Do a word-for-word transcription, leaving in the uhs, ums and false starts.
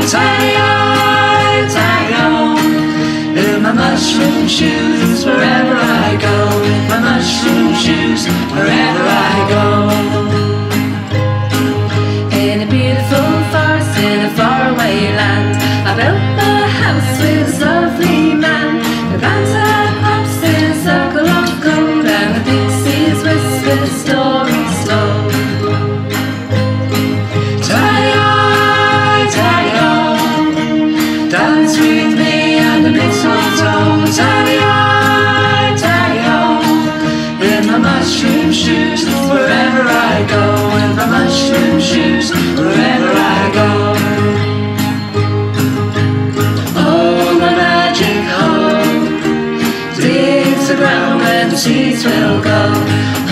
tally-o, tally-o. In my mushroom shoes, wherever I go. In my mushroom shoes, wherever I go. In a beautiful forest, in a faraway land, I built a house with this lovely man. The banter pops in a circle of gold, and the pixies whisper stories told. Tally-o, tally-o, dance with me under mistletoe. Tally-o, tally-o, in my mushroom shoes, wherever I go. In my mushroom shoes, wherever I go. Oh, my magic hoe digs the ground where the seeds will go.